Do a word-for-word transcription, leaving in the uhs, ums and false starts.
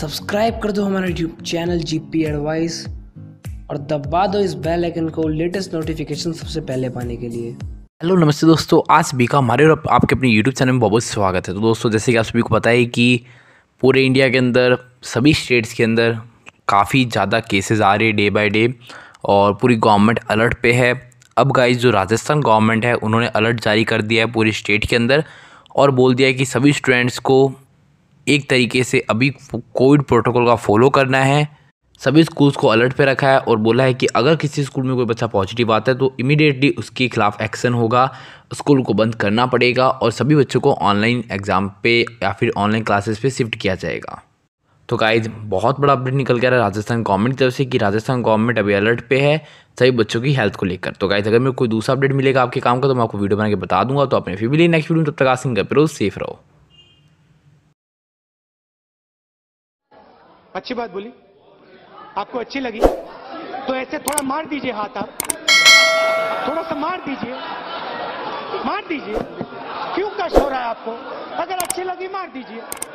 Subscribe कर दो हमारा यूट्यूब चैनल जीपी एडवाइस और दबा दो इस बेल आइकन को लेटेस्ट नोटिफिकेशन सबसे पहले पाने के लिए। हेलो नमस्ते दोस्तों, आज सभी का हमारे और आपके अपने यूट्यूब चैनल में बहुत बहुत स्वागत है। तो दोस्तों, जैसे कि आप सभी को पता है कि पूरे इंडिया के अंदर सभी स्टेट्स के अंदर काफ़ी ज़्यादा केसेस आ रहे हैं डे बाय डे और पूरी गवर्नमेंट अलर्ट पे है। अब गाइस, जो राजस्थान गवर्नमेंट है उन्होंने अलर्ट जारी कर दिया है पूरी स्टेट के अंदर और बोल दिया है कि सभी स्टूडेंट्स को एक तरीके से अभी कोविड प्रोटोकॉल का फॉलो करना है। सभी स्कूल्स को अलर्ट पे रखा है और बोला है कि अगर किसी स्कूल में कोई बच्चा पॉजिटिव आता है तो इमीडिएटली उसके खिलाफ एक्शन होगा, स्कूल को बंद करना पड़ेगा और सभी बच्चों को ऑनलाइन एग्ज़ाम पे या फिर ऑनलाइन क्लासेस पे शिफ्ट किया जाएगा। तो गाइस, बहुत बड़ा अपडेट निकल के आ रहा है राजस्थान गवर्नमेंट की तरफ से कि राजस्थान गवर्नमेंट अभी अलर्ट पे है सभी बच्चों की हेल्थ को लेकर। तो गाइस, अगर मेरे कोई दूसरा अपडेट मिलेगा आपके काम का तो मैं आपको वीडियो बना के बता दूंगा। तो अपने फिर मिलिए नेक्स्ट वीडियो में, तब तक आसिंग कर रहो, सेफ रहो। अच्छी बात बोली, आपको अच्छी लगी तो ऐसे थोड़ा मार दीजिए हाथ, आप थोड़ा सा मार दीजिए, मार दीजिए। क्यों कष्ट हो रहा है आपको? अगर अच्छी लगी मार दीजिए।